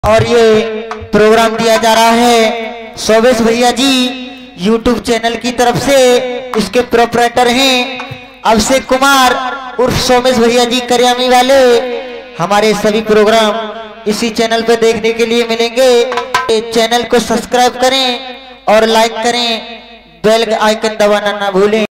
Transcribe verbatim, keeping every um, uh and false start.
और ये प्रोग्राम दिया जा रहा है सोमेश भैया जी यूट्यूब चैनल की तरफ से। इसके प्रोपराइटर हैं अभिषेक कुमार उर्फ सोमेश भैया जी करियामी वाले। हमारे सभी प्रोग्राम इसी चैनल पे देखने के लिए मिलेंगे। चैनल को सब्सक्राइब करें और लाइक करें, बेल आइकन दबाना ना भूलें।